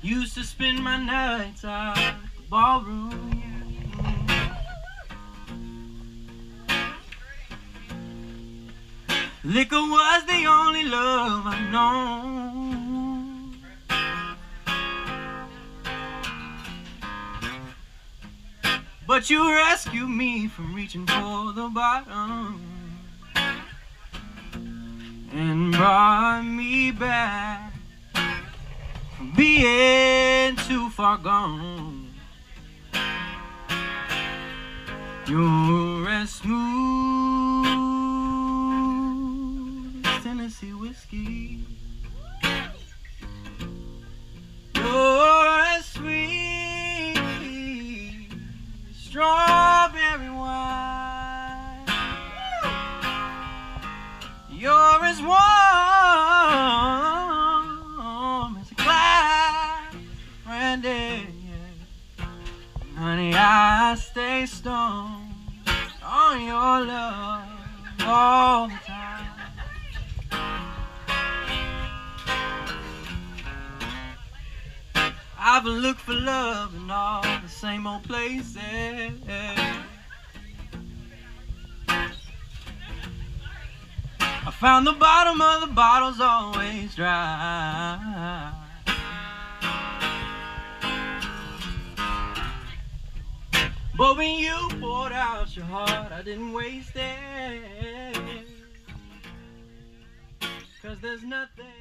Used to spend my nights out at the ballroom. Liquor was the only love I've known. But you rescued me from reaching for the bottom and brought me back from being too far gone. You're as smooth as Tennessee whiskey. You're as sweet as strawberry wine. You're as warm as a glass of brandy. Honey, I stay stoned on your love all the time. I've looked for love in all the same old places. I found the bottom of the bottle's always dry. But when you poured out your heart, I didn't waste it. 'Cause there's nothing